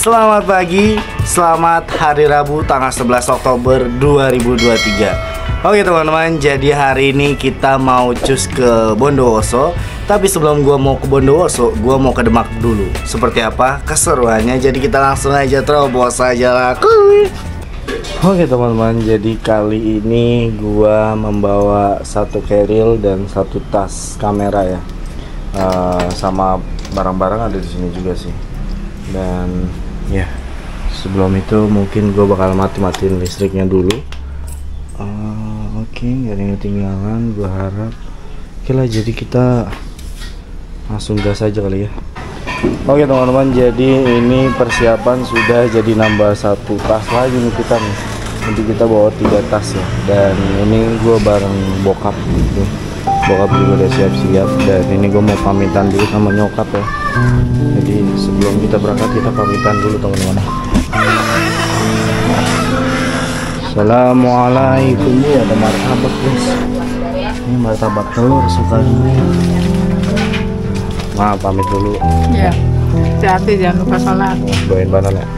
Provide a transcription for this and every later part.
Selamat pagi, selamat hari Rabu tanggal 11 Oktober 2023. Oke teman-teman, jadi hari ini kita mau cus ke Bondowoso. Tapi sebelum gua mau ke Bondowoso, gua mau ke Demak dulu. Seperti apa keseruannya? Jadi kita langsung aja terobos aja lah. Oke teman-teman, jadi kali ini gua membawa satu keril dan satu tas kamera ya. Sama barang-barang ada di sini juga sih. Dan ya, sebelum itu mungkin gue bakal matiin listriknya dulu. Oke, gak ada yang ketinggalan, gue harap. Oke lah, jadi kita langsung gas aja kali ya. Oke teman-teman, jadi ini persiapan sudah jadi nambah satu tas lagi nih kita nih. Nanti kita bawa 3 tas ya. Dan ini gue bareng bokap gitu. Bokap juga udah siap-siap. Dan ini gue mau pamitan dulu sama nyokap ya. Jadi sebelum kita berangkat kita pamitan dulu teman-teman. Assalamualaikum. Ya, ada martabak guys. Ini martabak telur suka dulu. Maaf, pamit dulu. Ya, hati-hati jangan lupa sholat. Doain banan ya.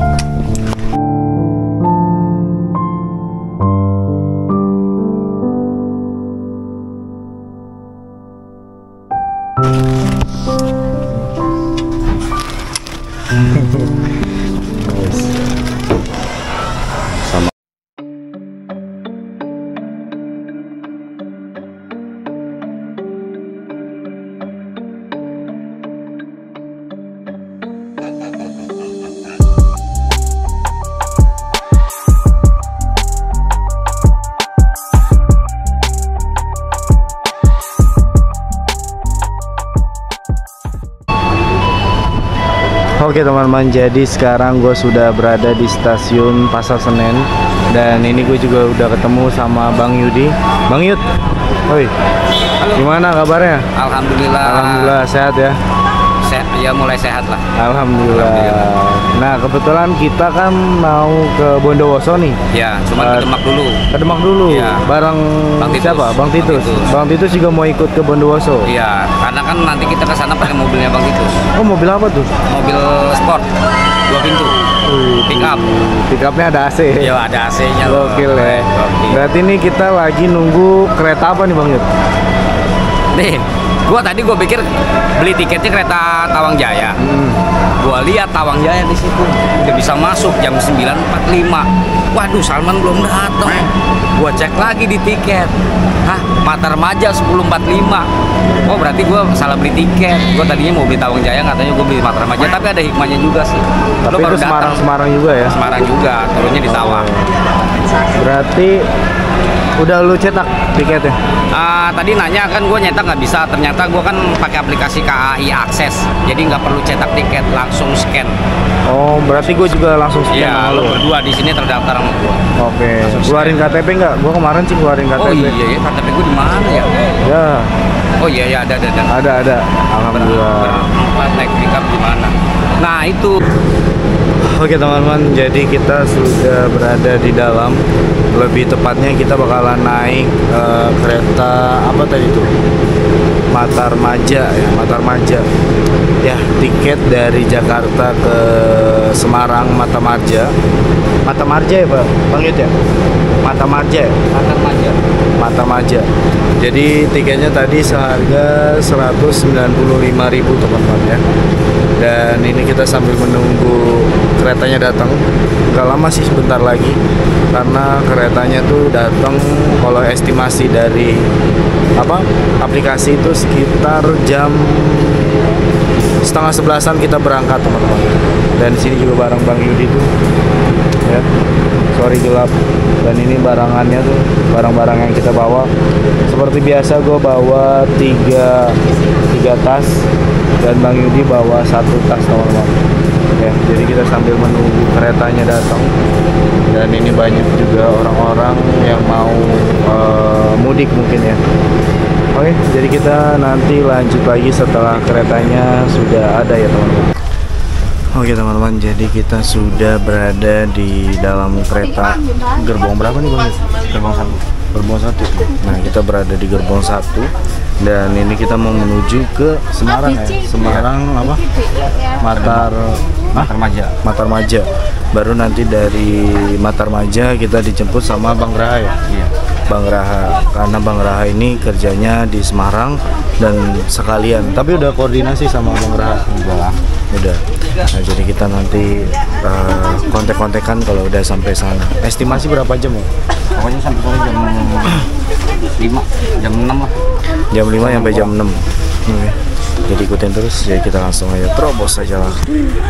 Sama. Oke teman-teman, jadi sekarang gue sudah berada di stasiun Pasar Senen. Dan ini gue juga udah ketemu sama Bang Yudi. Bang Yud, oi, gimana kabarnya? Alhamdulillah. Alhamdulillah sehat ya? Ya mulai sehat lah. Alhamdulillah. Nah kebetulan kita kan mau ke Bondowoso nih. Ya, cuma ke Demak dulu. Ke Demak dulu. Ya. Bareng Bang Titus. siapa? Bang Titus. Bang Titus juga mau ikut ke Bondowoso. Iya, karena kan nanti kita ke sana pakai mobilnya Bang Titus. Oh, mobil apa tuh? Mobil sport 2 pintu. Pick up. Pick upnya ada AC. Iya, ada AC-nya. Gokil ya. Gokil. Berarti ini kita lagi nunggu kereta apa nih Bang Yud? Nih, gua pikir beli tiketnya kereta Tawang Jaya. Gua lihat Tawang Jaya di situ udah bisa masuk jam 9.45. Waduh, Salman belum datang. Gua cek lagi di tiket. Hah, Mata Remaja 10.45. Oh, berarti gua salah beli tiket. Gua tadinya mau beli Tawang Jaya, katanya gua beli Mata Remaja, tapi ada hikmahnya juga sih. Tapi Lu baru itu datang. Semarang juga ya? Semarang juga, turunnya di Tawang. Berarti udah lu cetak tiketnya? Tadi nanya kan gue nyetak nggak bisa, ternyata gue kan pakai aplikasi KAI Akses, jadi nggak perlu cetak tiket, langsung scan. Oh, berarti gue juga langsung scan. Iya, lo berdua di sini terdaftar sama gue. Oke. Keluarin KTP nggak? Gue kemarin sih keluarin KTP. Oh iya ya, KTP gue di mana ya? Ya. Oh iya ya, ada. Ada. Alhamdulillah. Berempat naik pickup di mana? Nah itu. Oke teman-teman, jadi kita sudah berada di dalam. Lebih tepatnya kita bakalan naik kereta apa tadi tuh? Mata Remaja ya, Mata Remaja. Ya, tiket dari Jakarta ke Semarang Mata Marja. Mata Marja ya, Bang Yud ya? Mata Marja ya? Mata Marja. Jadi tiketnya tadi seharga 195.000 teman-teman ya. Dan ini kita sambil menunggu keretanya datang. Gak lama sih, sebentar lagi. Karena keretanya tuh datang, kalau estimasi dari aplikasi itu sekitar jam 10:30 kita berangkat teman-teman. Dan di sini juga bareng Bang Yudi tuh ya. Sorry gelap. Dan ini barangannya tuh, barang-barang yang kita bawa. Seperti biasa gue bawa 3 tas dan Bang Yudi bawa 1 tas teman-teman. Ya, jadi kita sambil menunggu keretanya datang. Dan ini banyak juga orang-orang yang mau mudik mungkin ya. Oke, jadi kita nanti lanjut lagi setelah keretanya sudah ada ya teman-teman. Oke teman-teman, jadi kita sudah berada di dalam kereta. Gerbong berapa nih Bang? Gerbong 1. Gerbong 1. Nah, kita berada di gerbong 1 Dan ini kita mau menuju ke Semarang ya. Semarang apa? Matarmaja. Baru nanti dari Matarmaja kita dijemput sama Bang Raha ya. Iya. Bang Raha, karena Bang Raha ini kerjanya di Semarang dan sekalian. Tapi udah koordinasi sama Bang Raha. Udah. Nah, jadi kita nanti kontek-kontekan kalau udah sampai sana. Estimasi berapa jam ya? Pokoknya sampai sore jam 5, jam 6 lah. Jam 5 sampai jam 6. Oke. Jadi ikutin terus, ya kita langsung aja terobos aja lah.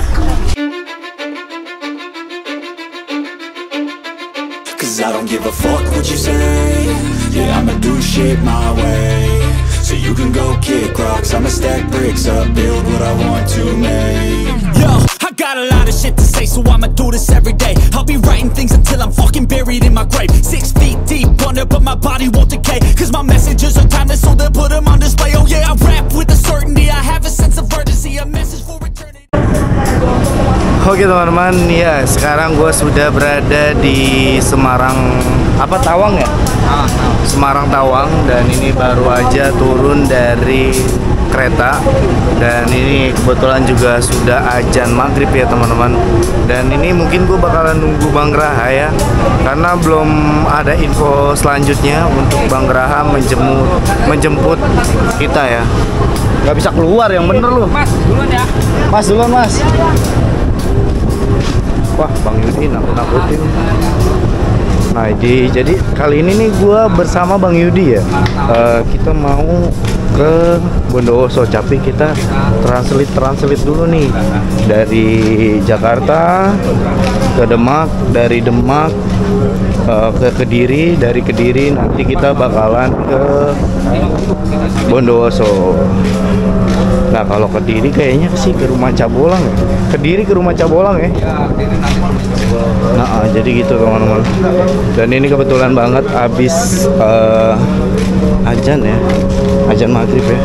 Cause I don't give a fuck what you say. Yeah, I'ma do shit my way. So you can go kick rocks, I'ma stack bricks up, build what I want to make. Yo, I got a lot of shit to say, so I'ma do this every day. I'll be writing things until I'm fucking buried in my grave. 6 feet deep under, but my body won't decay. Cause my messages are timeless, so they'll put them on display. Oh yeah, I rap with a certainty, I have a sense of urgency, a message for eternity. Oke teman-teman, ya sekarang gue sudah berada di Semarang, Tawang ya? Semarang Tawang, dan ini baru aja turun dari kereta. Dan ini kebetulan juga sudah azan maghrib ya teman-teman. Dan ini mungkin gue bakalan nunggu Bang Raha ya, karena belum ada info selanjutnya untuk Bang Raha menjemput kita ya. Gak bisa keluar, yang bener lu. Mas, duluan ya. Mas duluan mas. Wah, Bang Yudi nakut-nakutin. Nah, jadi kali ini nih gue bersama Bang Yudi ya. Kita mau ke Bondowoso, tapi kita translate dulu nih dari Jakarta ke Demak, dari Demak ke Kediri, dari Kediri nanti kita bakalan ke Bondowoso. Nah, kalau Kediri kayaknya sih ke Rumah Cabolang ya. Kediri ke Rumah Cabolang ya. Nah, jadi gitu teman-teman. Dan ini kebetulan banget habis azan ya. Azan maghrib ya.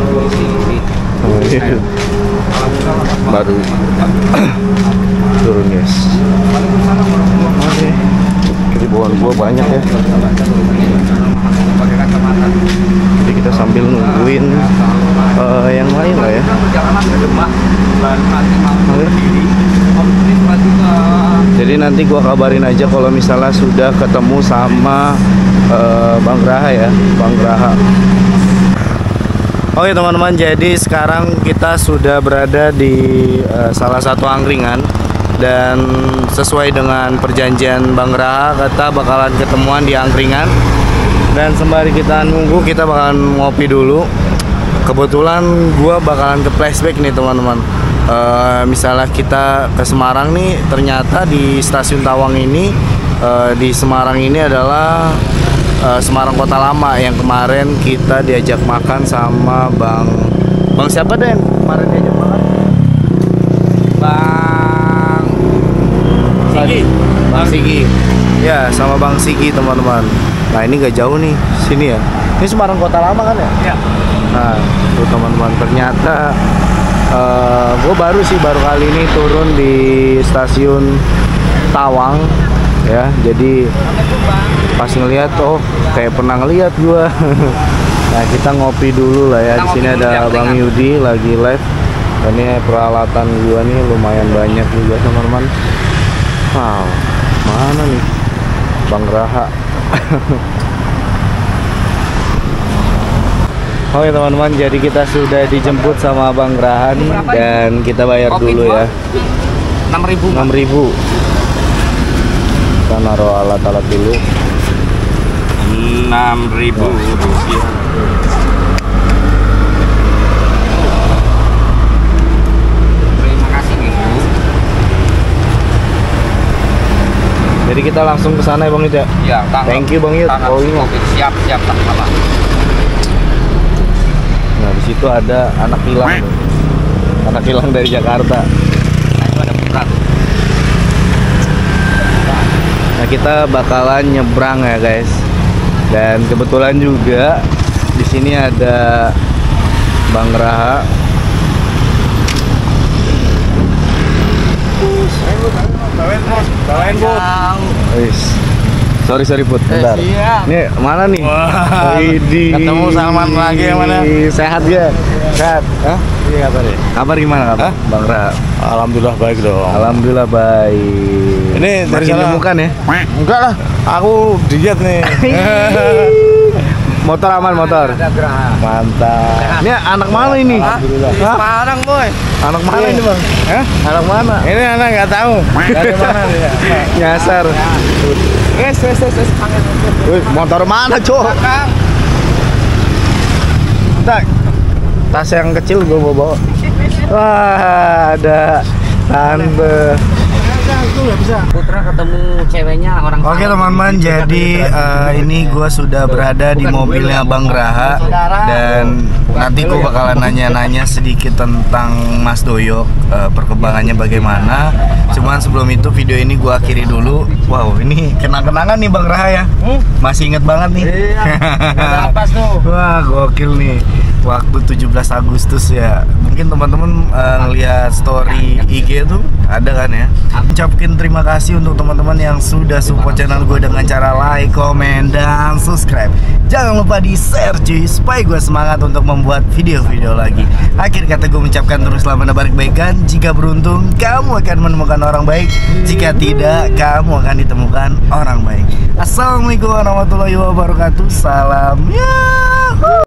Baru turun guys. Oke. Keribuan gua banyak ya. Jadi kita sambil nungguin yang lain lah ya. Jadi nanti gua kabarin aja kalau misalnya sudah ketemu sama Bang Raha ya, Bang Raha. Oke teman-teman, jadi sekarang kita sudah berada di salah satu angkringan. Dan sesuai dengan perjanjian Bang Raha, kita bakalan ketemuan di angkringan. Dan sembari kita nunggu, kita bakalan ngopi dulu. Kebetulan gua bakalan ke flashback nih teman-teman. Misalnya kita ke Semarang nih, ternyata di stasiun Tawang ini, di Semarang ini adalah Semarang Kota Lama yang kemarin kita diajak makan sama Bang siapa deh yang kemarin diajak makan? Bang Sigi. Ya, sama Bang Sigi teman-teman. Nah, ini gak jauh nih sini ya. Ini Semarang Kota Lama kan ya? Iya. Nah, tuh teman-teman, ternyata gue baru kali ini turun di stasiun Tawang ya. Jadi pas ngeliat, oh kayak pernah ngeliat gue. Nah, kita ngopi dulu lah ya. Di sini ada Bang Yudi lagi live. Ini peralatan gue nih lumayan banyak juga teman-teman. Wow, mana nih Bang Raha? Oke teman-teman, jadi kita sudah dijemput sama Bang Raha nih, dan kita bayar dulu ya. 6.000. 6.000. Kita naruh alat-alat dulu. 6.000 rupiah. Terima kasih Ibu. Jadi kita langsung ke sana ya Bang Yud ya. Iya, thank you Bang Yud. Oh, ini. Siap tak salah. Nah, di situ ada anak hilang. Anak hilang dari Jakarta. Nah, itu ada putra tuh. Nah, kita bakalan nyebrang ya guys. Dan kebetulan juga di sini ada Bang Raha. Bawain bos. Wis. Sorry Put, bentar. Siap. Nih, mana nih? Wah, Widih. ketemu Salman lagi yang mana? Sehat ya? Sehat? Hah? Iya kabarnya. Kabar gimana kabar? Bang Ra? Alhamdulillah baik dong. Alhamdulillah baik. Ini dari Makin sana. gemukan ya? Enggak lah, aku diet nih. Motor aman motor. Mantap. Ini anak mana ini? Alhamdulillah. Semarang boy. Anak mana Iya. ini bang? Hah? Anak mana? Ini anak nggak tahu. Dari mana dia? Nyasar. Wih, motor mana cok? Tak. Tas yang kecil gue bawa. Wah, ada tante. Putra ketemu ceweknya orang. Oke teman-teman, jadi ini gue sudah berada di mobilnya Bang Graha dan nanti gue bakalan nanya-nanya sedikit tentang Mas Doyo, perkembangannya bagaimana. Cuman sebelum itu video ini gue akhiri dulu. Wow, ini kenang-kenangan nih Bang Graha ya. Masih inget banget nih. Pas tuh. Wah, gokil nih. Waktu 17 Agustus ya. Mungkin teman-teman ngeliat story IG tuh ada kan ya. Ucapin terima kasih untuk teman-teman yang sudah support channel gue dengan cara like, komen, dan subscribe. Jangan lupa di share cuy, supaya gue semangat untuk membuat video-video lagi. Akhir kata gue mengucapkan teruslah menebar kebaikan. Jika beruntung, kamu akan menemukan orang baik. Jika tidak, kamu akan ditemukan orang baik. Assalamualaikum warahmatullahi wabarakatuh. Salam ya.